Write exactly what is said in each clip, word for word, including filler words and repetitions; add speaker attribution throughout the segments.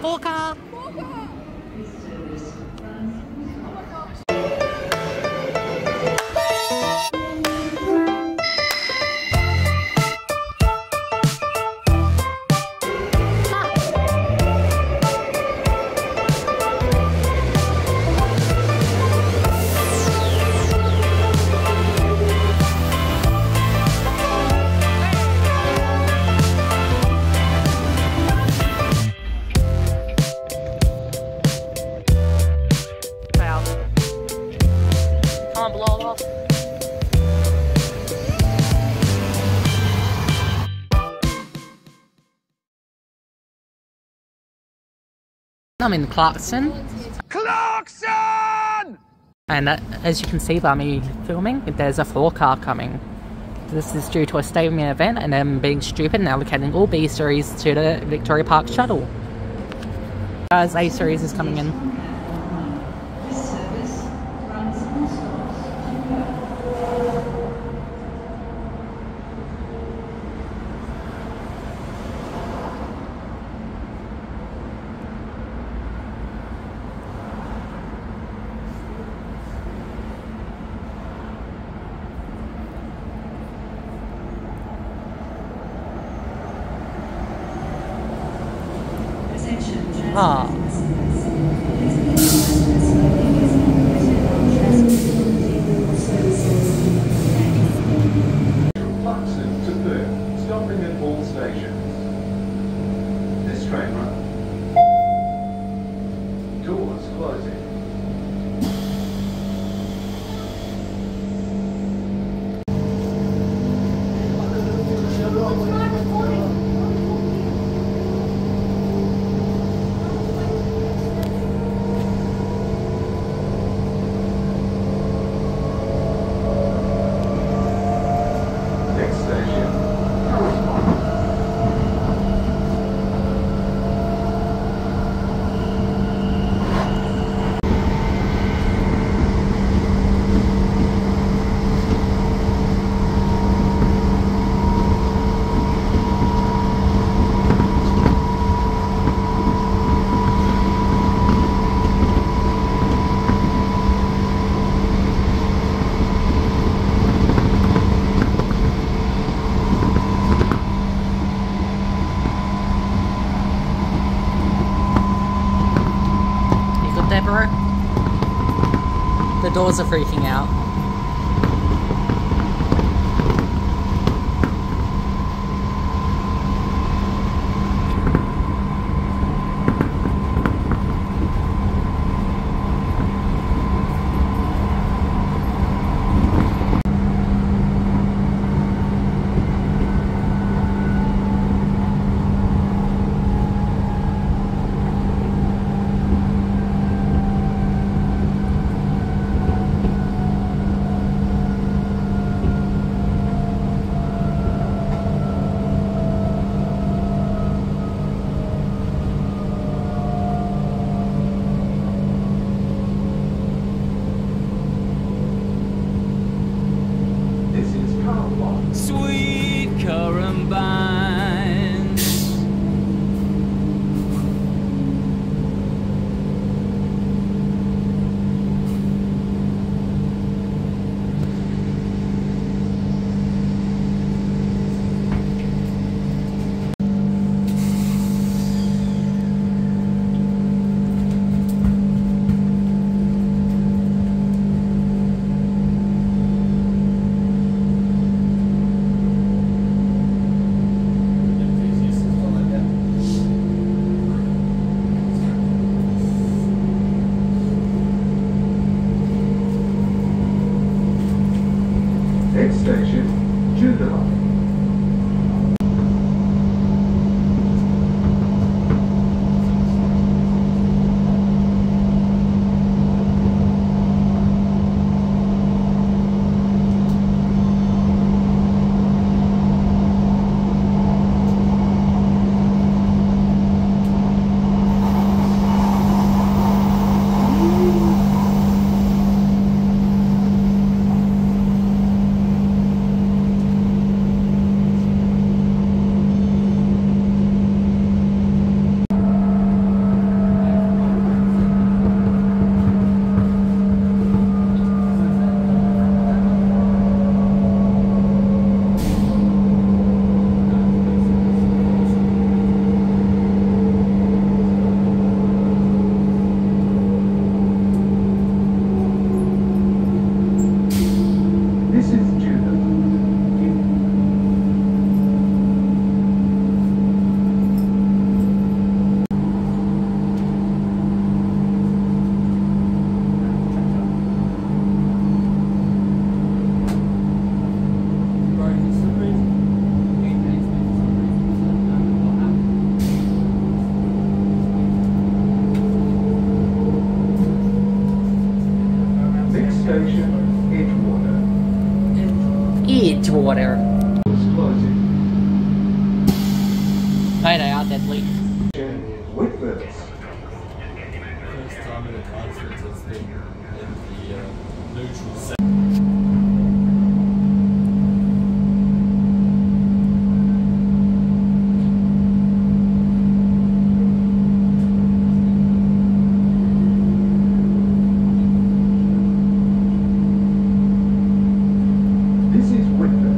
Speaker 1: Walker! Can't blow it off. I'm in Clarkson.
Speaker 2: Clarkson!
Speaker 1: And uh, as you can see by me filming, there's a floor car coming. This is due to a stadium event and them being stupid and allocating all B series to the Victoria Park shuttle. Guys, A series is coming in. Ah.
Speaker 3: Clarkson to Perth, stopping at all stations. This train run. Doors closing.
Speaker 1: Deborah. The doors are freaking out. lovely.
Speaker 3: Whitford.
Speaker 2: First time in a concert has been in the uh, neutral set.
Speaker 3: This is Whitford.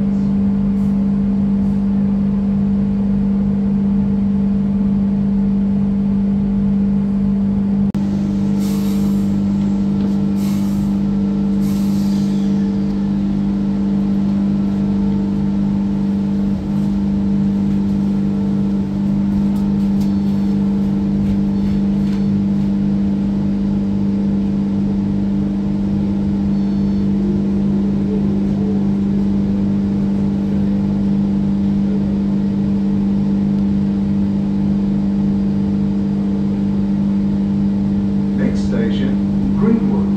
Speaker 3: Next station, Greenwood.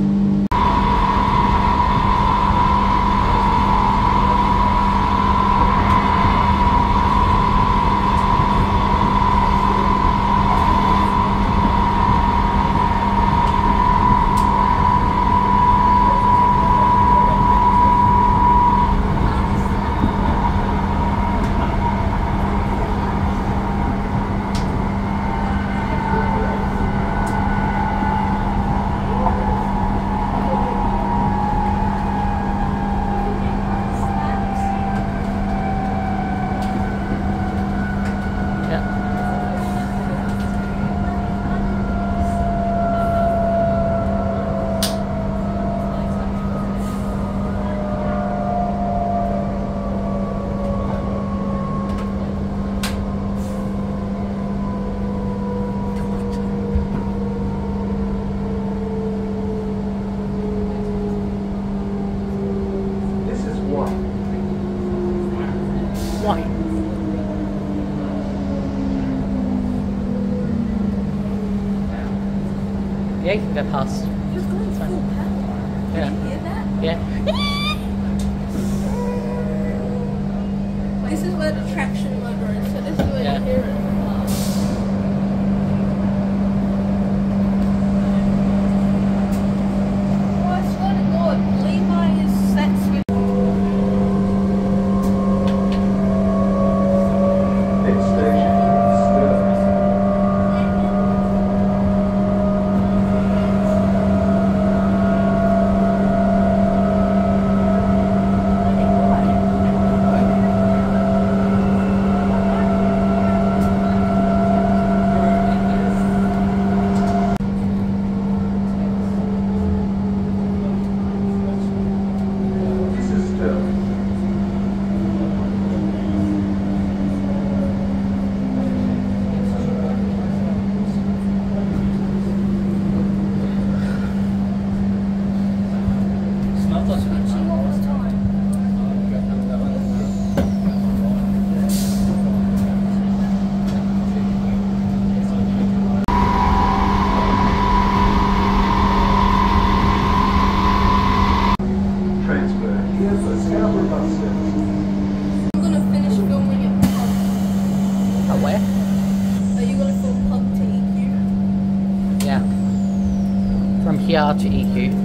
Speaker 3: This is one.
Speaker 1: White. Yeah, you can go past.
Speaker 4: You're going full power.
Speaker 1: Yeah.
Speaker 4: Can you hear that?
Speaker 1: Yeah.
Speaker 4: This is where the traction motor is, so this is where
Speaker 1: Yeah.
Speaker 4: you hear it. Oh, I swear to God, Levi is sets with.
Speaker 3: Next station, Stirling. This is Stirling.
Speaker 2: Smells like
Speaker 4: Switching all the time.
Speaker 3: Transfer here for Scarborough bus service.
Speaker 4: I'm gonna finish filming it.
Speaker 1: Oh, where?
Speaker 4: Are you gonna film Pub to E Q?
Speaker 1: Yeah. From here to E Q.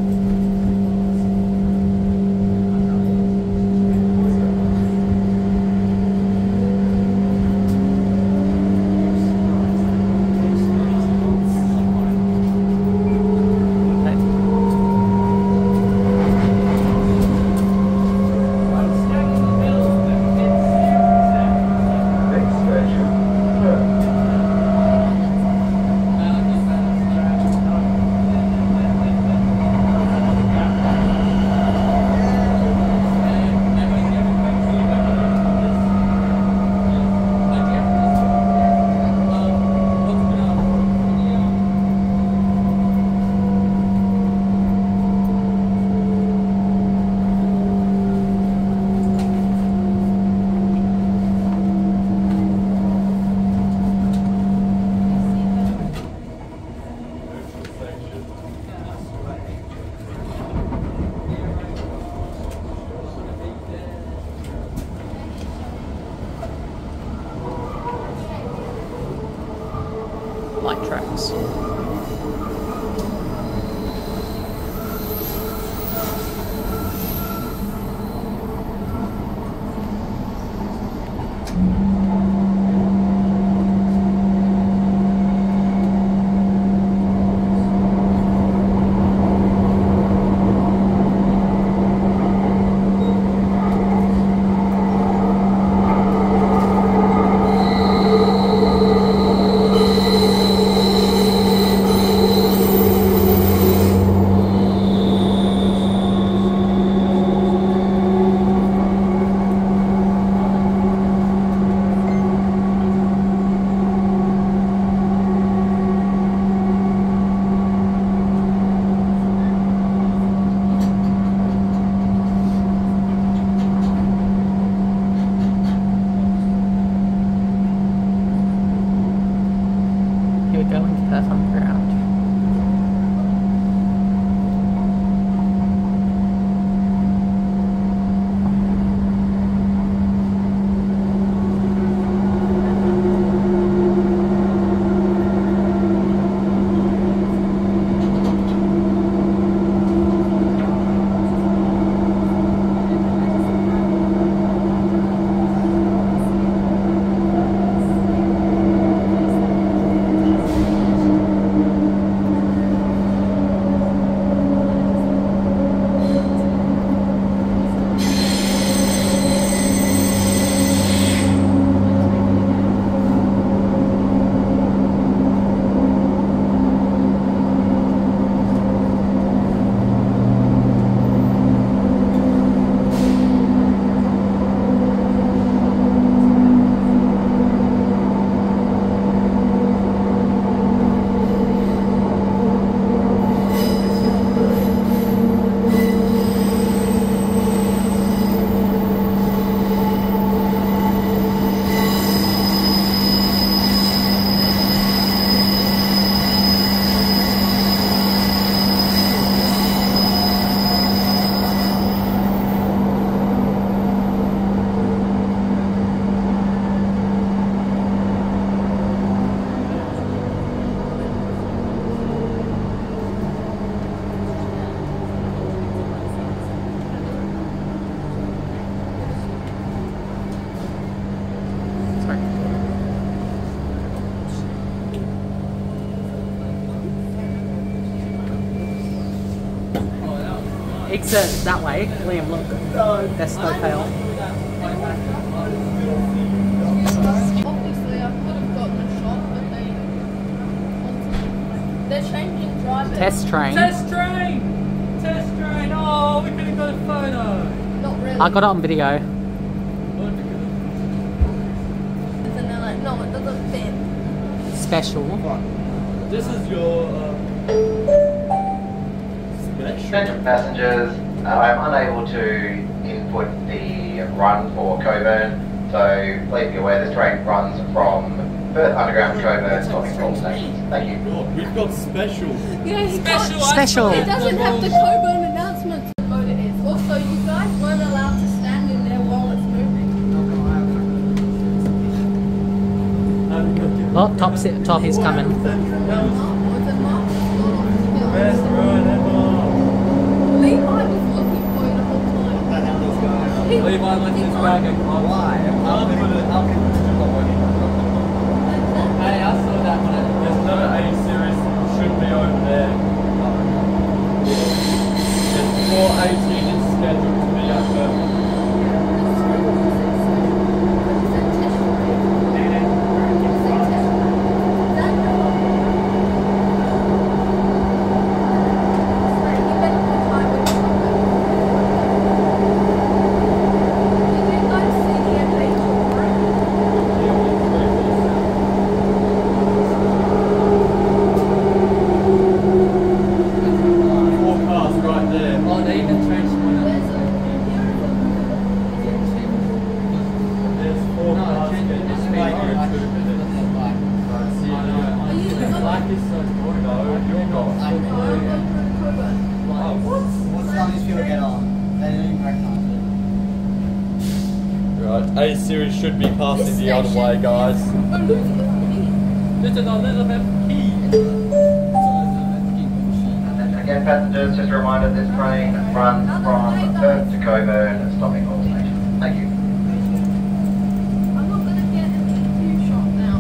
Speaker 3: Next station, Perth.
Speaker 1: light tracks. Exit that way. Liam, look. That's no fail.
Speaker 4: Obviously, I could have gotten a shot, but they... They're changing drivers.
Speaker 1: Test train.
Speaker 2: Test train! Test train! Oh, we could have got a photo!
Speaker 4: Not really.
Speaker 1: I got it on video.
Speaker 4: And they're like, no, it doesn't fit.
Speaker 1: Special.
Speaker 2: This is your... Uh,
Speaker 5: Attention passengers, uh, I'm unable to input the run for Coburn, so please be aware this train runs from Perth Underground to Coburn, stopping at all stations. Thank you.
Speaker 2: God, we've got special.
Speaker 4: Yeah, he
Speaker 2: Special!
Speaker 4: can't-
Speaker 1: Special.
Speaker 4: It doesn't have the Coburn announcement what it is. Also, you guys weren't allowed to stand in there while it's moving.
Speaker 1: Oh, top, si- top is coming.
Speaker 4: Was it Mark?
Speaker 2: Best ride ever!
Speaker 4: Levi was looking for you the whole time. He-
Speaker 2: Levi left his bag and why? How can it how can it Hey, I saw that one. There's another A series should be over there. There's four eighteen is scheduled to be up there.
Speaker 4: What?
Speaker 2: Right, A series should be passing the other way, guys.
Speaker 4: Elizabeth Key.
Speaker 2: This is Elizabeth Key.
Speaker 5: And again, passengers, just a reminder, this train runs from Perth to Coburn, stopping all stations. Thank you.
Speaker 4: I'm not gonna get an E Q shot now.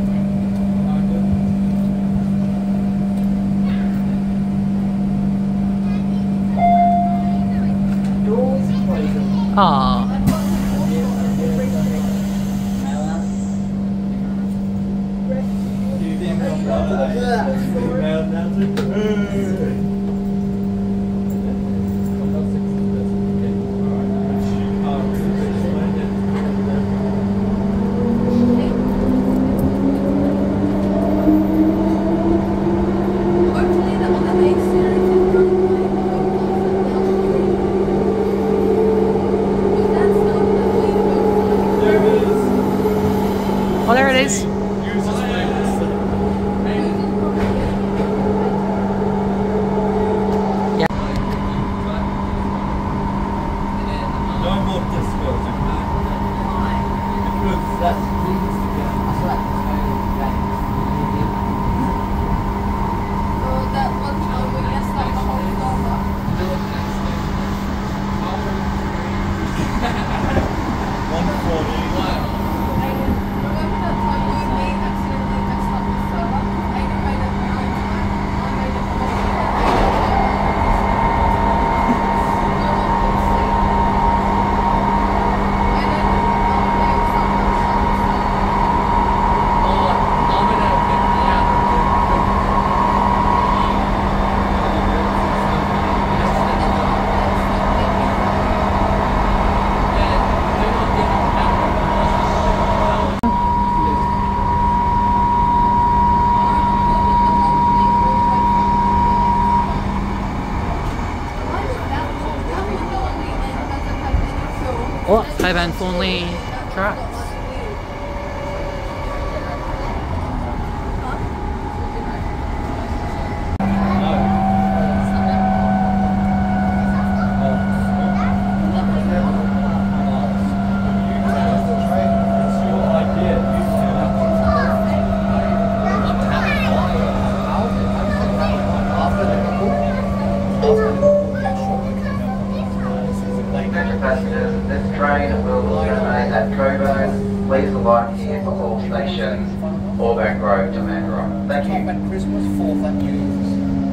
Speaker 1: Aww.
Speaker 4: Hopefully the other A series is running late. That's not the
Speaker 1: Oh, there it is.
Speaker 2: No more disco. Because that's
Speaker 4: Oh, that one time we messed up the whole server.
Speaker 2: one forty.
Speaker 4: Aiden, remember that time you and me accidentally messed up the server? Aiden made it nine times. I made it four times. No one could see. And then, um, there was someone on the server.
Speaker 1: Oh, Coburn Thornley tracks.
Speaker 5: Attention passengers, this train will terminate at Coburn. Please alight here for all stations, Auburn Grove to Mandurah. Thank you.
Speaker 6: At Christmas, fourth and New Year's.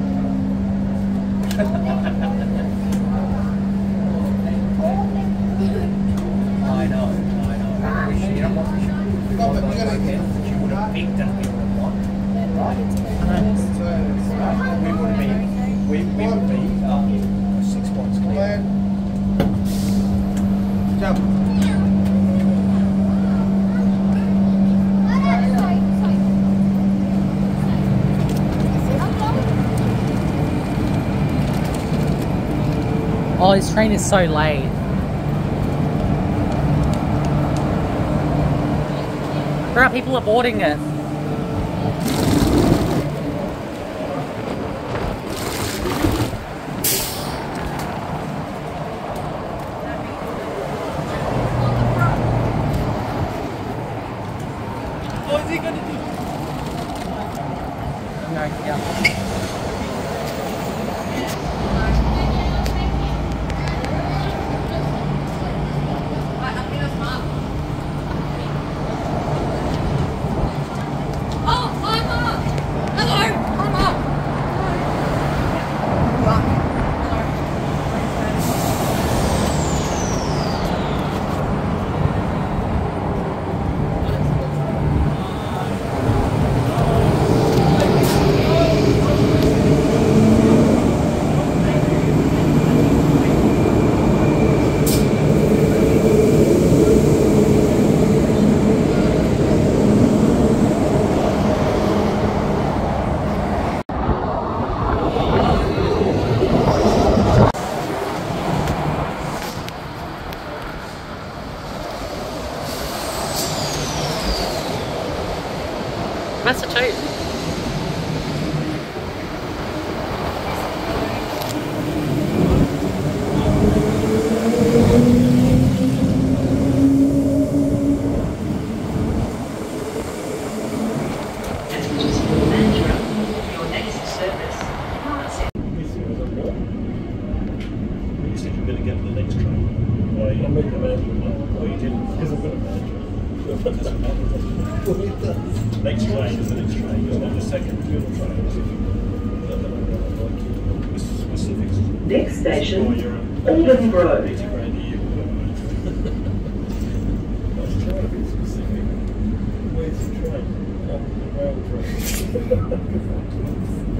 Speaker 6: I know, I know. We should, you know what we should do? We got, we got to get you would have picked and we would have won. Right? So, we would be, we, we would be um, six points clear. Jump.
Speaker 1: Oh, this train is so late. There are people are boarding it.
Speaker 6: What is he going to do?
Speaker 1: No, yeah. Massachusetts.
Speaker 7: Passengers for Mandurah, Next train is the next train, and then the second fuel train. Specifics.
Speaker 8: Next station,
Speaker 7: Oh, you're a
Speaker 8: Alden Road.
Speaker 7: eighty grand a year. I was trying to be specific. Where's the train? On the rail train.